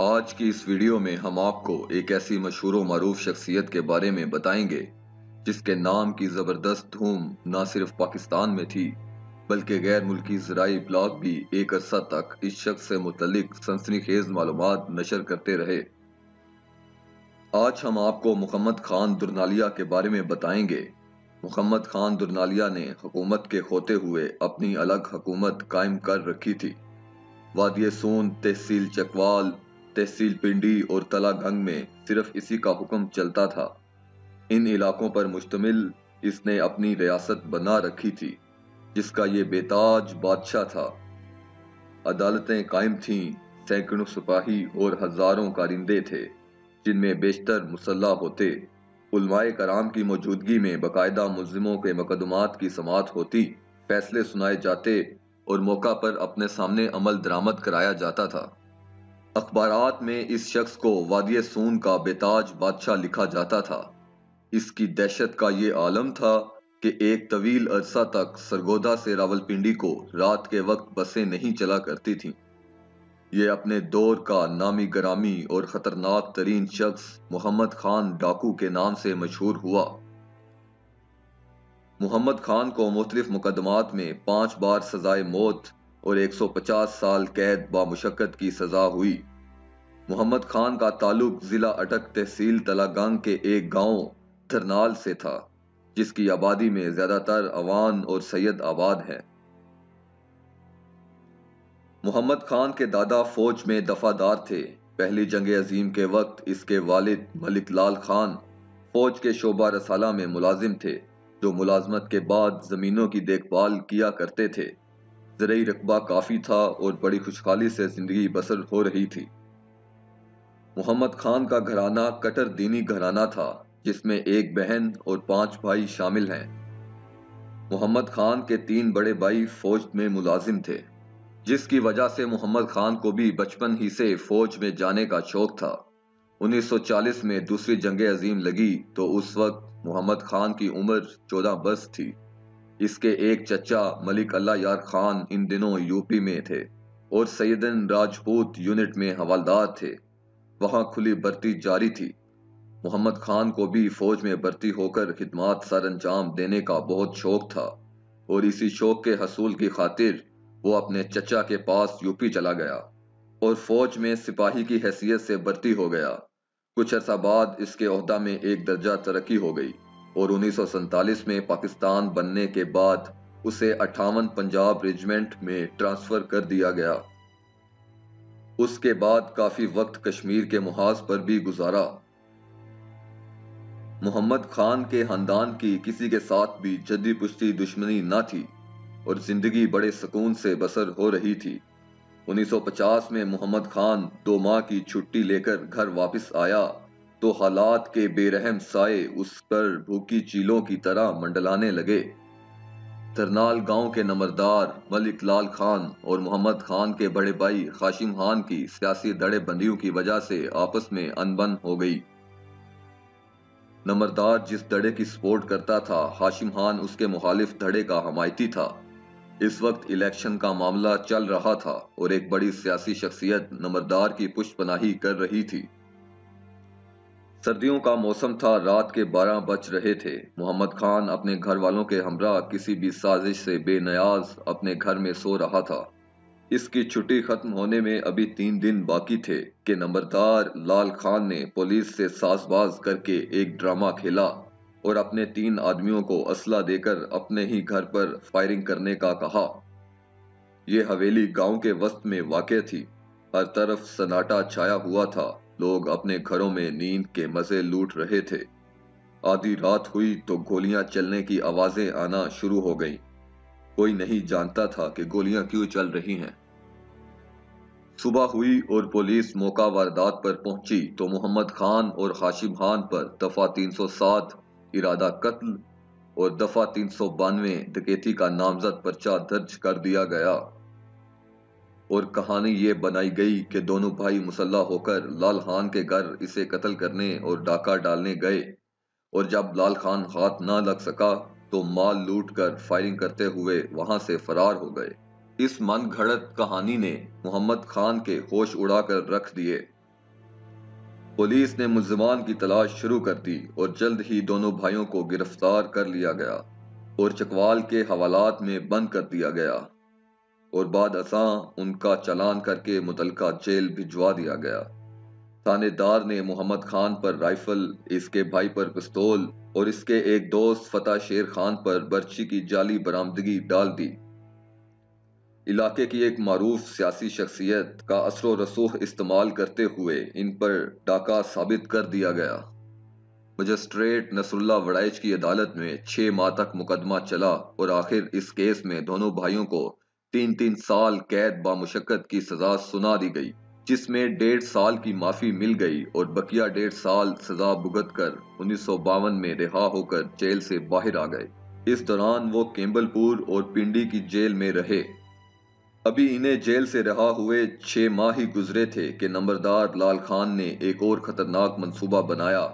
آج کی اس ویڈیو میں ہم آپ کو ایک ایسی مشہور و معروف شخصیت کے بارے میں بتائیں گے جس کے نام کی زبردست دھوم نہ صرف پاکستان میں تھی بلکہ غیر ملکی ذرائع ابلاغ بھی ایک عرصہ تک اس شخص سے متعلق سنسنی خیز معلومات نشر کرتے رہے۔ آج ہم آپ کو محمد خان درنالیہ کے بارے میں بتائیں گے۔ محمد خان درنالیہ نے حکومت کے ہوتے ہوئے اپنی الگ حکومت قائم کر رکھی تھی۔ وادی سون، تحصیل چکوال، تحصیل پنڈی اور تلا گنگ میں صرف اسی کا حکم چلتا تھا۔ ان علاقوں پر مشتمل اس نے اپنی ریاست بنا رکھی تھی جس کا یہ بےتاج بادشاہ تھا۔ عدالتیں قائم تھیں، سینکڑوں سپاہی اور ہزاروں کارندے تھے جن میں بیشتر مسلح ہوتے۔ علماء کرام کی موجودگی میں باقاعدہ ملزموں کے مقدمات کی سماعت ہوتی، فیصلے سنائے جاتے اور موقع پر اپنے سامنے عمل درآمد کرایا جاتا تھا۔ اخبارات میں اس شخص کو وادی سون کا بےتاج بادشاہ لکھا جاتا تھا۔ اس کی دہشت کا یہ عالم تھا کہ ایک طویل عرصہ تک سرگودا سے راولپنڈی کو رات کے وقت بسیں نہیں چلا کرتی تھیں۔ یہ اپنے دور کا نامی گرامی اور خطرناک ترین شخص محمد خان ڈاکو کے نام سے مشہور ہوا۔ محمد خان کو مختلف مقدمات میں 5 بار سزائے موت اور 150 سال قید بامشقت کی سزا ہوئی۔ محمد خان کا تعلق ضلع اٹک تحصیل تلا گنگ کے ایک گاؤں دھرنال سے تھا جس کی آبادی میں زیادہ تر عوان اور سید آباد ہیں۔ محمد خان کے دادا فوج میں دفعہ تھے۔ پہلی جنگ عظیم کے وقت اس کے والد ملک لال خان فوج کے شعبہ رسالہ میں ملازم تھے جو ملازمت کے بعد زمینوں کی دیکھ بھال کیا کرتے تھے۔ زرعی رقبہ کافی تھا اور بڑی خوشحالی سے زندگی بسر ہو رہی تھی۔ محمد خان کا گھرانہ کٹر دینی گھرانہ تھا جس میں ایک بہن اور 5 بھائی شامل ہیں۔ محمد خان کے 3 بڑے بھائی فوج میں ملازم تھے جس کی وجہ سے محمد خان کو بھی بچپن ہی سے فوج میں جانے کا شوق تھا۔ 1940 میں دوسری جنگ عظیم لگی تو اس وقت محمد خان کی عمر 14 برس تھی۔ اس کے ایک چچا ملک اللہ یار خان ان دنوں یوپی میں تھے اور سیدن راجپوت یونٹ میں حوالدار تھے۔ وہاں کھلی بھرتی جاری تھی۔ محمد خان کو بھی فوج میں بھرتی ہو کر خدمات سر انجام دینے کا بہت شوق تھا اور اسی شوق کے حصول کی خاطر وہ اپنے چچا کے پاس یوپی چلا گیا اور فوج میں سپاہی کی حیثیت سے بھرتی ہو گیا۔ کچھ عرصہ بعد اس کے عہدہ میں ایک درجہ ترقی ہو گئی اور 1947 میں پاکستان بننے کے بعد اسے 58 پنجاب ریجمنٹ میں ٹرانسفر کر دیا گیا۔ اس کے بعد کافی وقت کشمیر کے محاذ پر بھی گزارا۔ محمد خان کے خاندان کی کسی کے ساتھ بھی جدی پشتی دشمنی نہ تھی اور زندگی بڑے سکون سے بسر ہو رہی تھی۔ 1950 میں محمد خان 2 ماہ کی چھٹی لے کر گھر واپس آیا تو حالات کے بے رحم سائے اس پر بھوکی چیلوں کی طرح منڈلانے لگے۔ دھرنال گاؤں کے نمبردار ملک لال خان اور محمد خان کے بڑے بھائی ہاشم خان کی سیاسی دھڑے بندیوں کی وجہ سے آپس میں انبن ہو گئی۔ نمبردار جس دھڑے کی سپورٹ کرتا تھا، ہاشم خان اس کے مخالف دھڑے کا حمایتی تھا۔ اس وقت الیکشن کا معاملہ چل رہا تھا اور ایک بڑی سیاسی شخصیت نمبردار کی پشت پناہی کر رہی تھی۔ سردیوں کا موسم تھا، رات کے 12 بج رہے تھے۔ محمد خان اپنے گھر والوں کے ہمراہ کسی بھی سازش سے بے نیاز اپنے گھر میں سو رہا تھا۔ اس کی چھٹی ختم ہونے میں ابھی 3 دن باقی تھے کہ نمبردار لال خان نے پولیس سے ساز باز کر کے ایک ڈرامہ کھیلا اور اپنے 3 آدمیوں کو اسلحہ دے کر اپنے ہی گھر پر فائرنگ کرنے کا کہا۔ یہ حویلی گاؤں کے وسط میں واقع تھی۔ ہر طرف سناٹا چھایا ہوا تھا، لوگ اپنے گھروں میں نیند کے مزے لوٹ رہے تھے۔ آدھی رات ہوئی تو گولیاں چلنے کی آوازیں آنا شروع ہو گئیں۔ کوئی نہیں جانتا تھا کہ گولیاں کیوں چل رہی ہیں۔ صبح ہوئی اور پولیس موقع واردات پر پہنچی تو محمد خان اور ہاشم خان پر دفعہ 307 ارادہ قتل اور دفعہ 392 ڈکیتی کا نامزد پرچہ درج کر دیا گیا اور کہانی یہ بنائی گئی کہ دونوں بھائی مسلح ہو کر لال خان کے گھر اسے قتل کرنے اور ڈاکہ ڈالنے گئے اور جب لال خان ہاتھ نہ لگ سکا تو مال لوٹ کر فائرنگ کرتے ہوئے وہاں سے فرار ہو گئے۔ اس من گھڑت کہانی نے محمد خان کے ہوش اڑا کر رکھ دیے۔ پولیس نے ملزمان کی تلاش شروع کر دی اور جلد ہی دونوں بھائیوں کو گرفتار کر لیا گیا اور چکوال کے حوالات میں بند کر دیا گیا اور بعد ازاں ان کا چالان کر کے متعلقہ جیل بھجوا دیا گیا۔ تھانے دار نے محمد خان پر رائفل، اس کے بھائی پر پستول اور اس کے ایک دوست فتح شیر خان پر برچی کی جعلی برآمدگی ڈال دی۔ علاقے کی ایک معروف سیاسی شخصیت کا اثر و رسوخ استعمال کرتے ہوئے ان پر ڈاکہ ثابت کر دیا گیا۔ مجسٹریٹ نصر اللہ وڑائچ کی عدالت میں 6 ماہ تک مقدمہ چلا اور آخر اس کیس میں دونوں بھائیوں کو 3 سال قید بامشقت کی سزا سنا دی گئی، جس میں 1.5 سال کی معافی مل گئی اور بقیہ 1.5 سال سزا بھگت کر 1952 میں رہا ہو کر جیل سے باہر آ گئے۔ اس دوران وہ کیمبل پور اور پنڈی کی جیل میں رہے۔ ابھی انہیں جیل سے رہا ہوئے 6 ماہ ہی گزرے تھے کہ نمبردار لال خان نے ایک اور خطرناک منصوبہ بنایا۔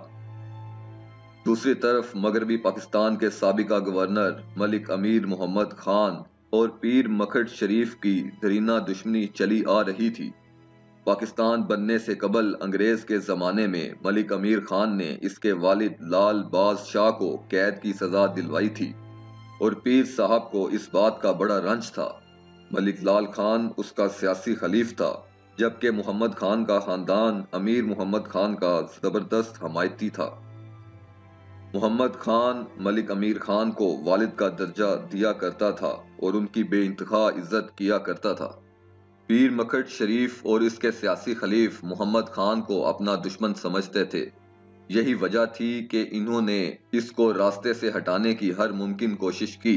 دوسری طرف مغربی پاکستان کے سابقہ گورنر ملک امیر محمد خان اور پیر مکھٹ شریف کی دیرینہ دشمنی چلی آ رہی تھی۔ پاکستان بننے سے قبل انگریز کے زمانے میں ملک امیر خان نے اس کے والد لال باز شاہ کو قید کی سزا دلوائی تھی اور پیر صاحب کو اس بات کا بڑا رنج تھا۔ ملک لال خان اس کا سیاسی خلیف تھا، جبکہ محمد خان کا خاندان امیر محمد خان کا زبردست حمایتی تھا۔ محمد خان ملک امیر خان کو والد کا درجہ دیا کرتا تھا اور ان کی بے انتہا عزت کیا کرتا تھا۔ پیر مکھٹ شریف اور اس کے سیاسی خلیف محمد خان کو اپنا دشمن سمجھتے تھے۔ یہی وجہ تھی کہ انہوں نے اس کو راستے سے ہٹانے کی ہر ممکن کوشش کی۔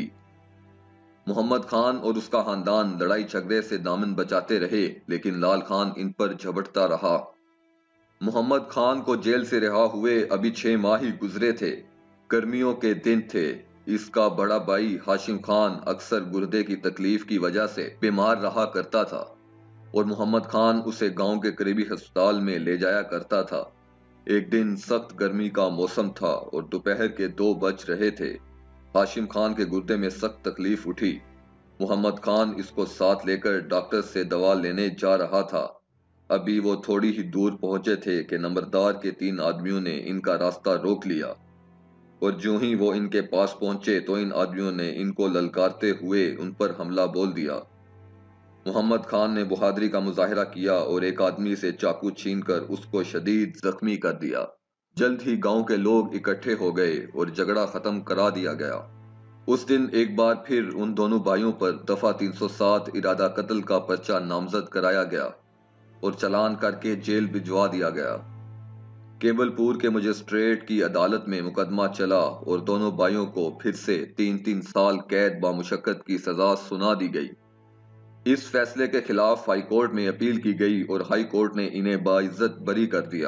محمد خان اور اس کا خاندان لڑائی جھگڑے سے دامن بچاتے رہے، لیکن لال خان ان پر جھپٹتا رہا۔ محمد خان کو جیل سے رہا ہوئے ابھی 6 ماہ ہی گزرے تھے۔ گرمیوں کے دن تھے۔ اس کا بڑا بھائی ہاشم خان اکثر گردے کی تکلیف کی وجہ سے بیمار رہا کرتا تھا اور محمد خان اسے گاؤں کے قریبی ہسپتال میں لے جایا کرتا تھا۔ ایک دن سخت گرمی کا موسم تھا اور دوپہر کے 2 بج رہے تھے۔ ہاشم خان کے گردے میں سخت تکلیف اٹھی۔ محمد خان اس کو ساتھ لے کر ڈاکٹر سے دوا لینے جا رہا تھا۔ ابھی وہ تھوڑی ہی دور پہنچے تھے کہ نمبردار کے 3 آدمیوں نے ان کا راستہ روک لیا اور جو ہی وہ ان کے پاس پہنچے تو ان آدمیوں نے ان کو للکارتے ہوئے ان پر حملہ بول دیا۔ محمد خان نے بہادری کا مظاہرہ کیا اور ایک آدمی سے چاقو چھین کر اس کو شدید زخمی کر دیا۔ جلد ہی گاؤں کے لوگ اکٹھے ہو گئے اور جھگڑا ختم کرا دیا گیا۔ اس دن ایک بار پھر ان دونوں بھائیوں پر دفعہ 307 ارادہ قتل کا پرچہ نامزد کرایا گیا اور چالان کر کے جیل بھجوا دیا گیا۔ کیمبل پور کے مجسٹریٹ کی عدالت میں مقدمہ چلا اور دونوں بھائیوں کو پھر سے 3 سال قید بامشقت کی سزا سنا دی گئی۔ اس فیصلے کے خلاف ہائی کورٹ میں اپیل کی گئی اور ہائی کورٹ نے انہیں باعزت بری کر دیا۔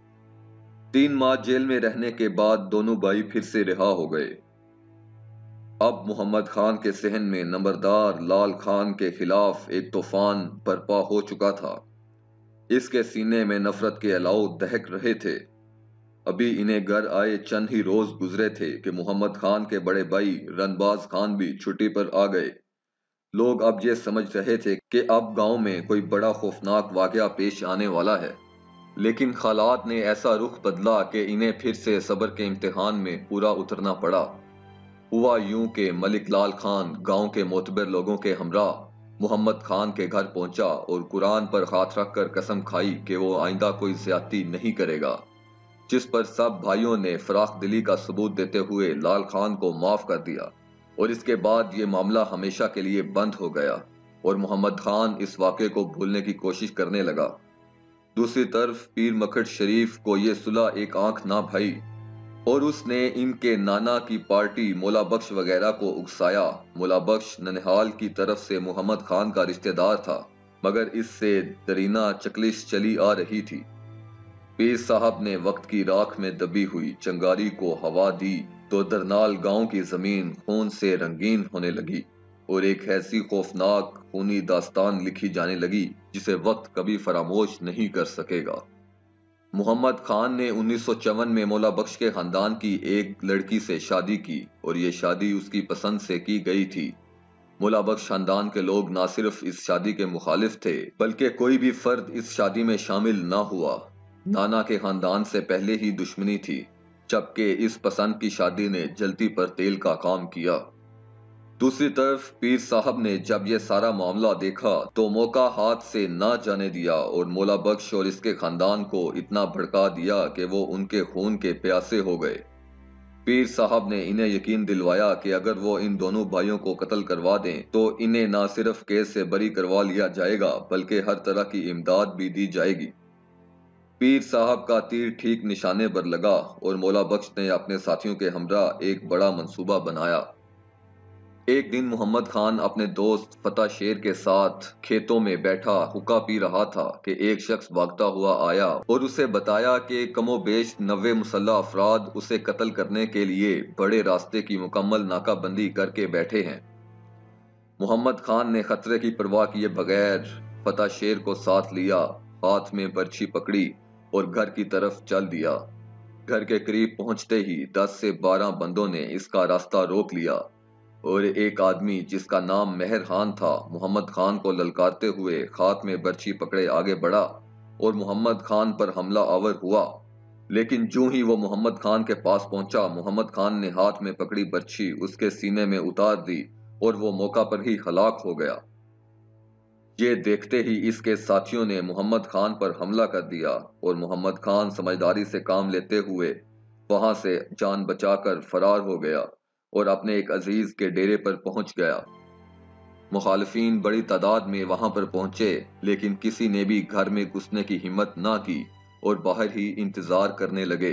3 ماہ جیل میں رہنے کے بعد دونوں بھائی پھر سے رہا ہو گئے۔ اب محمد خان کے ذہن میں نمبردار لال خان کے خلاف ایک طوفان برپا ہو چکا تھا۔ اس کے سینے میں نفرت کے الاؤ دہک رہے تھے۔ ابھی انہیں گھر آئے چند ہی روز گزرے تھے کہ محمد خان کے بڑے بھائی رنباز خان بھی چھٹی پر آ گئے۔ لوگ اب یہ سمجھ رہے تھے کہ اب گاؤں میں کوئی بڑا خوفناک واقعہ پیش آنے والا ہے، لیکن حالات نے ایسا رخ بدلا کہ انہیں پھر سے صبر کے امتحان میں پورا اترنا پڑا۔ ہوا یوں کہ ملک لال خان گاؤں کے معتبر لوگوں کے ہمراہ محمد خان کے گھر پہنچا اور قرآن پر ہاتھ رکھ کر قسم کھائی کہ وہ آئندہ کوئی زیادتی نہیں کرے گا، جس پر سب بھائیوں نے فراخ دلی کا ثبوت دیتے ہوئے لال خان کو معاف کر دیا اور اس کے بعد یہ معاملہ ہمیشہ کے لیے بند ہو گیا اور محمد خان اس واقعے کو بھولنے کی کوشش کرنے لگا۔ دوسری طرف پیر مکھٹ شریف کو یہ صلح ایک آنکھ نہ بھائی اور اس نے ان کے نانا کی پارٹی مولا بخش وغیرہ کو اکسایا۔ مولا بخش ننہال کی طرف سے محمد خان کا رشتہ دار تھا، مگر اس سے دیرینہ چکلش چلی آ رہی تھی۔ پیر صاحب نے وقت کی راکھ میں دبی ہوئی چنگاری کو ہوا دی تو درنال گاؤں کی زمین خون سے رنگین ہونے لگی اور ایک ایسی خوفناک خونی داستان لکھی جانے لگی جسے وقت کبھی فراموش نہیں کر سکے گا۔ محمد خان نے 1954 میں مولا بخش کے خاندان کی ایک لڑکی سے شادی کی اور یہ شادی اس کی پسند سے کی گئی تھی۔ مولا بخش خاندان کے لوگ نہ صرف اس شادی کے مخالف تھے بلکہ کوئی بھی فرد اس شادی میں شامل نہ ہوا۔ नाना के खानदान से पहले ही दुश्मनी थी, जबकि इस पसंद की शादी ने जलती पर तेल का काम किया। दूसरी तरफ पीर साहब ने जब ये सारा मामला देखा तो मौका हाथ से ना जाने दिया और मौला बख्श और इसके खानदान को इतना भड़का दिया कि वो उनके खून के प्यासे हो गए। पीर साहब ने इन्हें यकीन दिलवाया कि अगर वो इन दोनों भाइयों को कत्ल करवा दें तो इन्हें न सिर्फ केस से बरी करवा लिया जाएगा बल्कि हर तरह की इमदाद भी दी जाएगी। पीर साहब का तीर ठीक निशाने पर लगा और मौला बख्श ने अपने साथियों के हमरा एक बड़ा मंसूबा बनाया। एक दिन मोहम्मद खान अपने दोस्त फतेह शेर के साथ खेतों में बैठा हुक्का पी रहा था कि एक शख्स भागता हुआ आया और उसे बताया कि कमोबेश 90 मुसल्लह अफराद उसे कत्ल करने के लिए बड़े रास्ते की मुकम्मल नाकाबंदी करके बैठे हैं। मोहम्मद खान ने खतरे की परवाह किए बगैर फतेह शेर को साथ लिया, हाथ में बर्छी पकड़ी और घर की तरफ चल दिया। घर के करीब पहुंचते ही 10 से 12 बंदों ने इसका रास्ता रोक लिया और एक आदमी जिसका नाम मेहर खान था मोहम्मद खान को ललकारते हुए हाथ में बर्छी पकड़े आगे बढ़ा और मोहम्मद खान पर हमला आवर हुआ। लेकिन जूं ही वो मोहम्मद खान के पास पहुंचा, मोहम्मद खान ने हाथ में पकड़ी बर्छी उसके सीने में उतार दी और वो मौका पर ही हलाक हो गया। ये देखते ही इसके साथियों ने मोहम्मद खान पर हमला कर दिया और मोहम्मद खान समझदारी से काम लेते हुए वहां से जान बचाकर फरार हो गया और अपने एक अजीज के डेरे पर पहुंच गया। मुखालिफिन बड़ी तादाद में वहां पर पहुंचे, लेकिन किसी ने भी घर में घुसने की हिम्मत ना की और बाहर ही इंतजार करने लगे।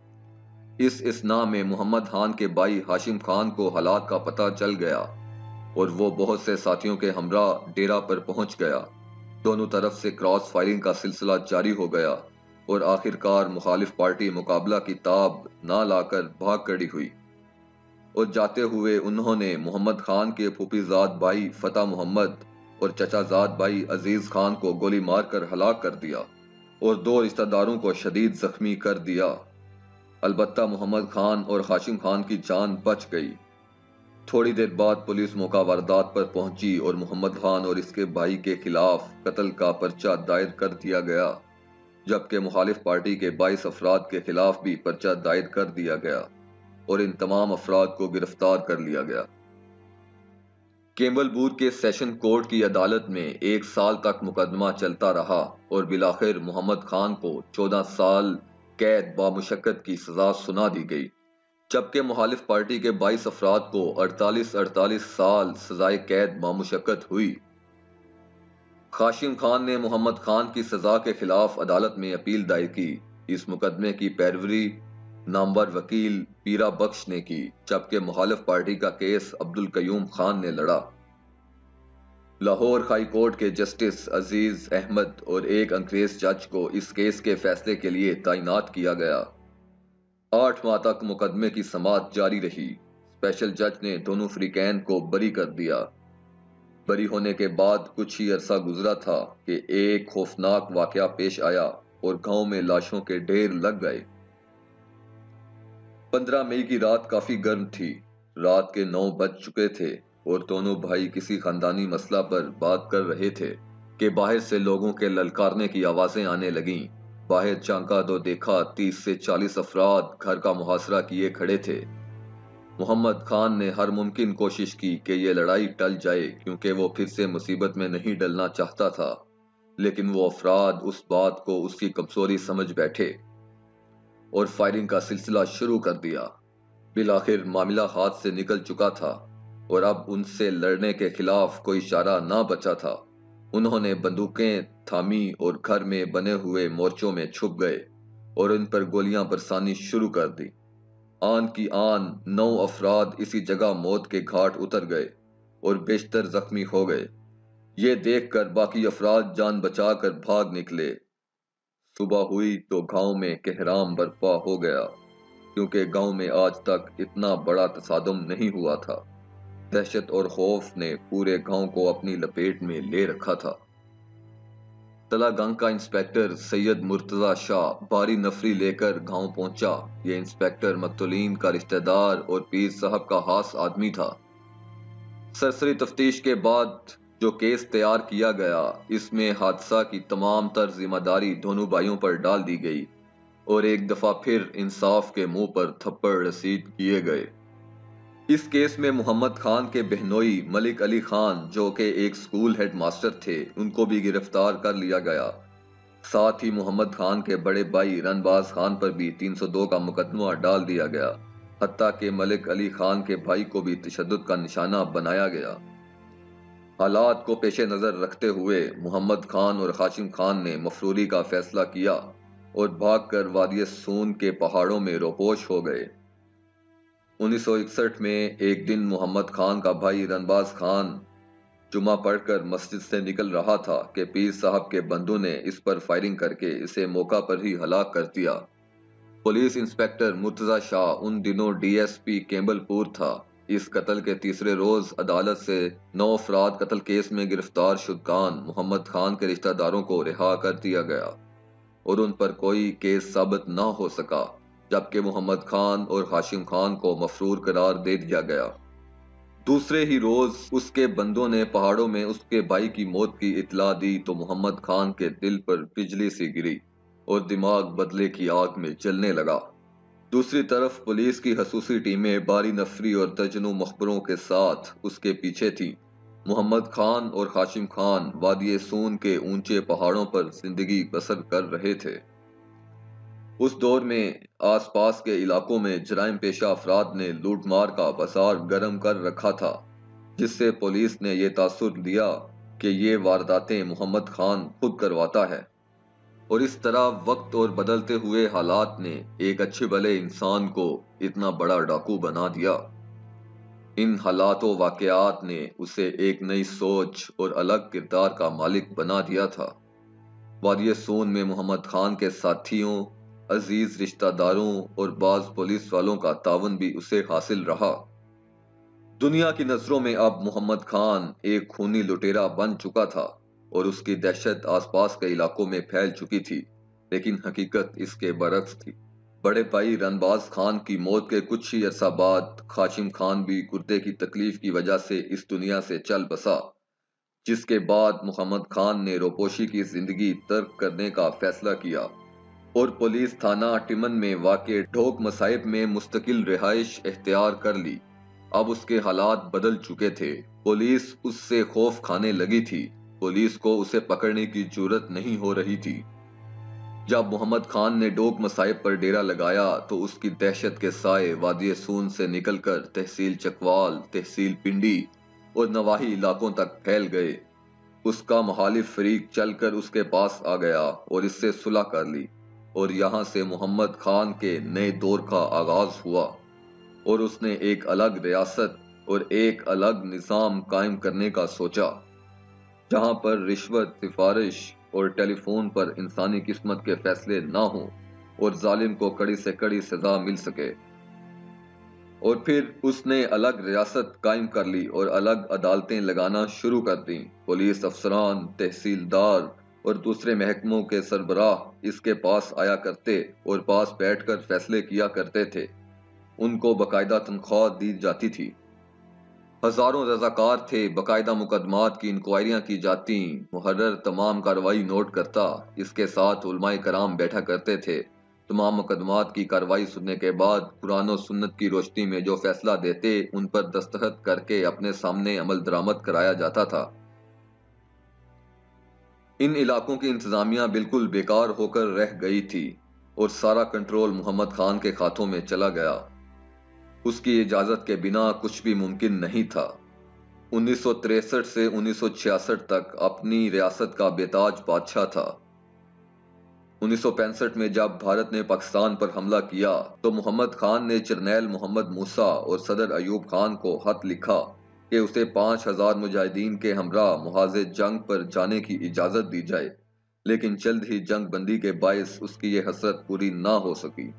इस इसना में मोहम्मद खान के भाई हाशिम खान को हालात का पता चल गया और वो बहुत से साथियों के हमरा डेरा पर पहुंच गया। दोनों तरफ से क्रॉस फायरिंग का सिलसिला जारी हो गया और आखिरकार मुखालिफ पार्टी मुकाबला की ताब ना लाकर भाग खड़ी हुई और जाते हुए उन्होंने मोहम्मद खान के फूफीजाद भाई फतेह मोहम्मद और चचाजाद भाई अजीज खान को गोली मारकर हलाक कर दिया और 2 रिश्तेदारों को शदीद जख्मी कर दिया। अलबत्ता मोहम्मद खान और हाशिम खान की जान बच गई। थोड़ी देर बाद पुलिस मौका वारदात पर पहुंची और मोहम्मद खान और इसके भाई के खिलाफ कत्ल का पर्चा दायर कर दिया गया, जबकि मुखालिफ पार्टी के 22 अफराद के खिलाफ भी पर्चा दायर कर दिया गया और इन तमाम अफराद को गिरफ्तार कर लिया गया। केम्बलबूर के सेशन कोर्ट की अदालत में 1 साल तक मुकदमा चलता रहा और बिलाखिर मोहम्मद खान को 14 साल कैद बामुशक्कत की सजा सुना दी गई, जबकि मुखालिफ पार्टी के 22 अफराद को 48 साल सजाए कैद बामुशक्कत हुई। हाशिम खान ने मोहम्मद खान की सजा के खिलाफ अदालत में अपील दायर की। इस मुकदमे की पैरवी नामवर वकील पीरा बख्श ने की, जबकि मुखालिफ पार्टी का केस अब्दुल कयूम खान ने लड़ा। लाहौर हाई कोर्ट के जस्टिस अजीज अहमद और एक अंग्रेज जज को इस केस के फैसले के लिए तैनात किया गया। 8 माह तक मुकदमे की समाअत जारी रही। स्पेशल जज ने दोनों फरीकैन को बरी कर दिया। बरी होने के बाद कुछ ही अरसा गुजरा था कि एक खौफनाक वाकया पेश आया और गांव में लाशों के ढेर लग गए। 15 मई की रात काफी गर्म थी। रात के 9 बज चुके थे और दोनों भाई किसी खानदानी मसला पर बात कर रहे थे कि बाहर से लोगों के ललकारने की आवाजें आने लगीं। बाहर झांका तो देखा 30 से 40 अफराद घर का मुहासरा किए खड़े थे। मोहम्मद खान ने हर मुमकिन कोशिश की कि यह लड़ाई टल जाए, क्योंकि वो फिर से मुसीबत में नहीं डलना चाहता था, लेकिन वो अफराद उस बात को उसकी कमजोरी समझ बैठे और फायरिंग का सिलसिला शुरू कर दिया। बिलाखिर मामला हाथ से निकल चुका था और अब उनसे लड़ने के खिलाफ कोई इशारा ना बचा था। उन्होंने बंदूकें थामी और घर में बने हुए मोर्चों में छुप गए और उन पर गोलियां बरसानी शुरू कर दी। आन की आन 9 अफराद इसी जगह मौत के घाट उतर गए और बेशतर जख्मी हो गए। ये देखकर बाकी अफराद जान बचाकर भाग निकले। सुबह हुई तो गांव में कहराम बर्पा हो गया, क्योंकि गांव में आज तक इतना बड़ा तसादुम नहीं हुआ था। दहशत और खौफ ने पूरे गांव को अपनी लपेट में ले रखा था। तलागंग का इंस्पेक्टर सैयद मुर्तजा शाह भारी नफरी लेकर गांव पहुंचा। यह इंस्पेक्टर मक्तूलीन का रिश्तेदार और पीर साहब का खास आदमी था। सरसरी तफ्तीश के बाद جو کیس تیار کیا گیا اس میں حادثہ کی تمام تر ذمہ داری دونوں بھائیوں پر ڈال دی گئی اور ایک دفعہ پھر انصاف کے منہ پر تھپڑ رسید کیے گئے۔ اس کیس میں محمد خان کے بہنوئی ملک علی خان جو کہ ایک سکول ہیڈ ماسٹر تھے ان کو بھی گرفتار کر لیا گیا۔ ساتھ ہی محمد خان کے بڑے بھائی رن باز خان پر بھی 302 کا مقدمہ ڈال دیا گیا، حتیٰ کہ ملک علی خان کے بھائی کو بھی تشدد کا نشانہ بنایا گیا۔ حالات کو پیش نظر رکھتے ہوئے محمد خان اور ہاشم خان نے مفروری کا فیصلہ کیا اور بھاگ کر وادی سون کے پہاڑوں میں روپوش ہو گئے۔ 1961 میں ایک دن محمد خان کا بھائی رنباز خان جمعہ پڑھ کر مسجد سے نکل رہا تھا کہ پیر صاحب کے بندوں نے اس پر فائرنگ کر کے اسے موقع پر ہی ہلاک کر دیا۔ پولیس انسپکٹر مرتضی شاہ ان دنوں ڈی ایس پی کیمبل پور تھا۔ اس قتل کے تیسرے روز عدالت سے 9 افراد قتل کیس میں گرفتار شدگان محمد خان کے رشتہ داروں کو رہا کر دیا گیا اور ان پر کوئی کیس ثابت نہ ہو سکا، جبکہ محمد خان اور ہاشم خان کو مفرور قرار دے دیا گیا۔ دوسرے ہی روز اس کے بندوں نے پہاڑوں میں اس کے بھائی کی موت کی اطلاع دی تو محمد خان کے دل پر بجلی سی گری اور دماغ بدلے کی آگ میں جلنے لگا۔ دوسری طرف پولیس کی خصوصی ٹیمیں باری نفری اور درجنوں مخبروں کے ساتھ اس کے پیچھے تھیں۔ محمد خان اور ہاشم خان وادی سون کے اونچے پہاڑوں پر زندگی بسر کر رہے تھے۔ اس دور میں آس پاس کے علاقوں میں جرائم پیشہ افراد نے لوٹ مار کا بازار گرم کر رکھا تھا، جس سے پولیس نے یہ تاثر لیا کہ یہ وارداتیں محمد خان خود کرواتا ہے، اور اس طرح وقت اور بدلتے ہوئے حالات نے ایک اچھے بھلے انسان کو اتنا بڑا ڈاکو بنا دیا۔ ان حالات و واقعات نے اسے ایک نئی سوچ اور الگ کردار کا مالک بنا دیا تھا۔ وادی سون میں محمد خان کے ساتھیوں، عزیز رشتہ داروں اور بعض پولیس والوں کا تعاون بھی اسے حاصل رہا۔ دنیا کی نظروں میں اب محمد خان ایک خونی لٹیرا بن چکا تھا اور اس کی دہشت آس پاس کے علاقوں میں پھیل چکی تھی، لیکن حقیقت اس کے برعکس تھی۔ بڑے بھائی رنباز خان کی موت کے کچھ ہی عرصہ بعد ہاشم خان بھی گردے کی تکلیف کی وجہ سے اس دنیا سے چل بسا، جس کے بعد محمد خان نے روپوشی کی زندگی ترک کرنے کا فیصلہ کیا اور پولیس تھانہ ٹمن میں واقع ڈھوک مصائب میں مستقل رہائش اختیار کر لی۔ اب اس کے حالات بدل چکے تھے۔ پولیس اس سے خوف کھانے لگی تھی۔ پولیس کو اسے پکڑنے کی جرت نہیں ہو رہی تھی۔ جب محمد خان نے ڈوک مصائب پر ڈیرا لگایا تو اس کی دہشت کے سائے وادی سون سے نکل کر تحصیل چکوال، تحصیل پنڈی اور نواحی علاقوں تک پھیل گئے۔ اس کا مخالف فریق چل کر اس کے پاس آ گیا اور اس سے صلح کر لی، اور یہاں سے محمد خان کے نئے دور کا آغاز ہوا اور اس نے ایک الگ ریاست اور ایک الگ نظام قائم کرنے کا سوچا، جہاں پر رشوت، سفارش اور ٹیلی فون پر انسانی قسمت کے فیصلے نہ ہوں اور ظالم کو کڑی سے کڑی سزا مل سکے۔ اور پھر اس نے الگ ریاست قائم کر لی اور الگ عدالتیں لگانا شروع کر دیں۔ پولیس افسران، تحصیلدار اور دوسرے محکموں کے سربراہ اس کے پاس آیا کرتے اور پاس بیٹھ کر فیصلے کیا کرتے تھے۔ ان کو باقاعدہ تنخواہ دی جاتی تھی۔ ہزاروں رضاکار تھے، باقاعدہ مقدمات کی انکوائریاں کی جاتی، محرر تمام کارروائی نوٹ کرتا، اس کے ساتھ علماء کرام بیٹھا کرتے تھے۔ تمام مقدمات کی کارروائی سننے کے بعد قرآن و سنت کی روشنی میں جو فیصلہ دیتے ان پر دستخط کر کے اپنے سامنے عمل درآمد کرایا جاتا تھا۔ ان علاقوں کی انتظامیہ بالکل بیکار ہو کر رہ گئی تھی اور سارا کنٹرول محمد خان کے ہاتھوں میں چلا گیا۔ اس کی اجازت کے بنا کچھ بھی ممکن نہیں تھا۔ 1963 سے 1966 تک اپنی ریاست کا بے تاج بادشاہ تھا۔ 1965 میں جب بھارت نے پاکستان پر حملہ کیا تو محمد خان نے جرنیل محمد موسیٰ اور صدر ایوب خان کو خط لکھا کہ اسے 5000 مجاہدین کے ہمراہ محاذ جنگ پر جانے کی اجازت دی جائے، لیکن جلد ہی جنگ بندی کے باعث اس کی یہ حسرت پوری نہ ہو سکی۔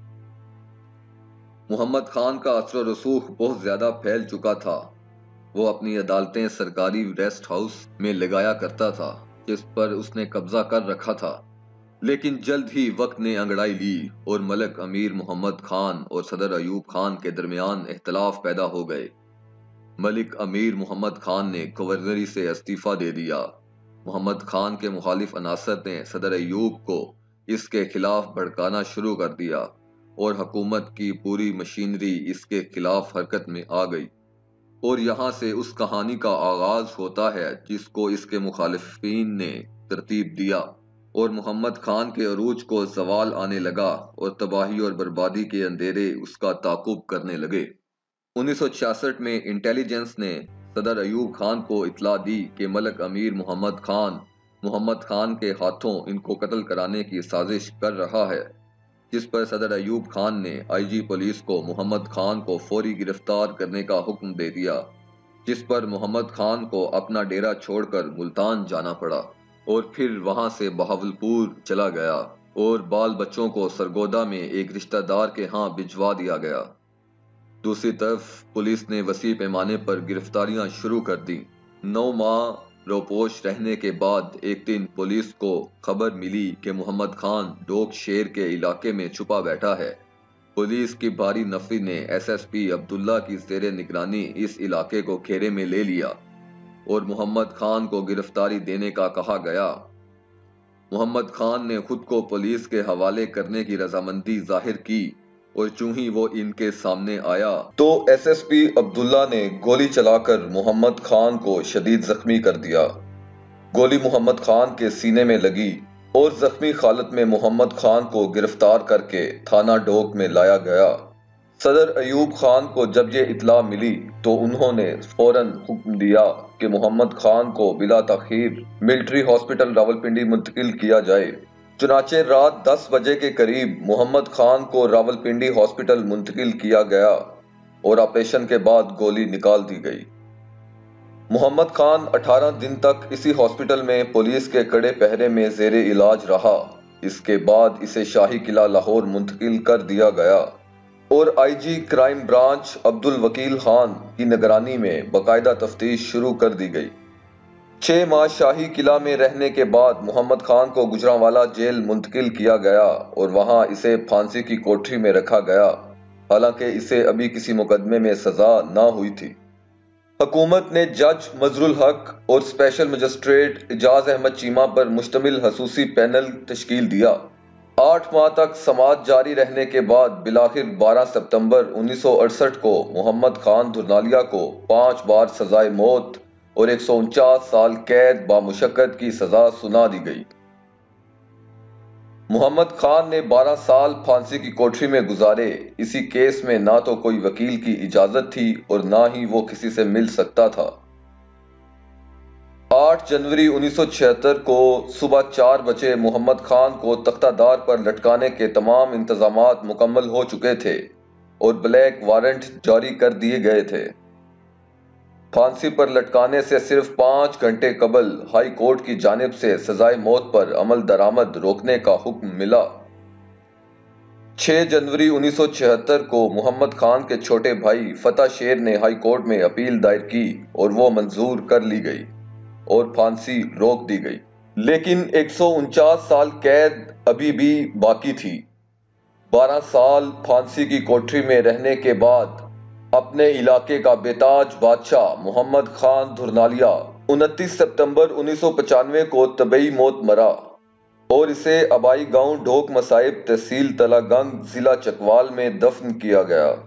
محمد خان کا اثر و رسوخ بہت زیادہ پھیل چکا تھا۔ وہ اپنی عدالتیں سرکاری ریسٹ ہاؤس میں لگایا کرتا تھا، جس پر اس نے قبضہ کر رکھا تھا، لیکن جلد ہی وقت نے انگڑائی لی اور ملک امیر محمد خان اور صدر ایوب خان کے درمیان اختلاف پیدا ہو گئے۔ ملک امیر محمد خان نے گورنری سے استعفیٰ دے دیا۔ محمد خان کے مخالف عناصر نے صدر ایوب کو اس کے خلاف بھڑکانا شروع کر دیا اور حکومت کی پوری مشینری اس کے خلاف حرکت میں آ گئی۔ اور یہاں سے اس کہانی کا آغاز ہوتا ہے جس کو اس کے مخالفین نے ترتیب دیا، اور محمد خان کے عروج کو زوال آنے لگا اور تباہی اور بربادی کے اندھیرے اس کا تعاقب کرنے لگے۔ 1966 میں انٹیلیجنس نے صدر ایوب خان کو اطلاع دی کہ ملک امیر محمد خان کے ہاتھوں ان کو قتل کرانے کی سازش کر رہا ہے، جس پر صدر ایوب خان نے آئی جی پولیس کو محمد خان کو فوری گرفتار کرنے کا حکم دے دیا، جس پر محمد خان کو اپنا ڈیرا چھوڑ کر ملتان جانا پڑا اور پھر وہاں سے بہاولپور چلا گیا اور بال بچوں کو سرگودا میں ایک رشتہ دار کے ہاں بھجوا دیا گیا۔ دوسری طرف پولیس نے وسیع پیمانے پر گرفتاریاں شروع کر دیں۔ 9 ماہ روپوش رہنے کے بعد ایک دن پولیس کو خبر ملی کہ محمد خان ڈوک شیر کے علاقے میں چھپا بیٹھا ہے۔ پولیس کی بھاری نفری نے ایس ایس پی عبداللہ کی زیر نگرانی اس علاقے کو گھیرے میں لے لیا اور محمد خان کو گرفتاری دینے کا کہا گیا۔ محمد خان نے خود کو پولیس کے حوالے کرنے کی رضامندی ظاہر کی اور چوں ہی وہ ان کے سامنے آیا تو ایس ایس پی عبداللہ نے گولی چلا کر محمد خان کو شدید زخمی کر دیا۔ گولی محمد خان کے سینے میں لگی اور زخمی حالت میں محمد خان کو گرفتار کر کے تھانہ ڈوک میں لایا گیا۔ صدر ایوب خان کو جب یہ اطلاع ملی تو انہوں نے فوراً حکم دیا کہ محمد خان کو بلا تاخیر ملٹری ہاسپٹل راولپنڈی منتقل کیا جائے۔ چنانچہ رات 10 بجے کے قریب محمد خان کو راولپنڈی ہاسپٹل منتقل کیا گیا اور آپریشن کے بعد گولی نکال دی گئی۔ محمد خان 18 دن تک اسی ہاسپٹل میں پولیس کے کڑے پہرے میں زیر علاج رہا۔ اس کے بعد اسے شاہی قلعہ لاہور منتقل کر دیا گیا اور I G crime branch Abdul Wakil Khan کی نگرانی میں باقاعدہ تفتیش شروع کر دی گئی۔ 6 ماہ شاہی قلعہ میں رہنے کے بعد محمد خان کو گجرانوالہ جیل منتقل کیا گیا اور وہاں اسے پھانسی کی کوٹری میں رکھا گیا، حالانکہ اسے ابھی کسی مقدمے میں سزا نہ ہوئی تھی۔ حکومت نے جج مظہر الحق اور اسپیشل مجسٹریٹ اعجاز احمد چیمہ پر مشتمل خصوصی پینل تشکیل دیا۔ 8 ماہ تک سماعت جاری رہنے کے بعد بالآخر 12 ستمبر 1968 کو محمد خان دھرنالیا کو 5 بار سزائے موت اور 149 سال قید بامشقت کی سزا سنا دی گئی۔ محمد خان نے 12 سال پھانسی کی کوٹری میں گزارے۔ اسی کیس میں نہ تو کوئی وکیل کی اجازت تھی اور نہ ہی وہ کسی سے مل سکتا تھا۔ 8 جنوری 1976 کو صبح 4 بجے محمد خان کو تختہ دار پر لٹکانے کے تمام انتظامات مکمل ہو چکے تھے اور بلیک وارنٹ جاری کر دیے گئے تھے۔ پھانسی پر لٹکانے سے صرف 5 گھنٹے قبل ہائی کورٹ کی جانب سے سزائے موت پر عمل درآمد روکنے کا حکم ملا۔ 6 جنوری 1976 کو محمد خان کے چھوٹے بھائی فتح شیر نے ہائی کورٹ میں اپیل دائر کی اور وہ منظور کر لی گئی اور پھانسی روک دی گئی، لیکن 149 سال قید ابھی بھی باقی تھی۔ 12 سال پھانسی کی کوٹری میں رہنے کے بعد اپنے علاقے کا بیتاج بادشاہ محمد خان دھرنالیا 29 ستمبر 1995 کو طبعی موت مرا اور اسے آبائی گاؤں ڈھوک مصائب تحصیل تلہ گنگ ضلع چکوال میں دفن کیا گیا۔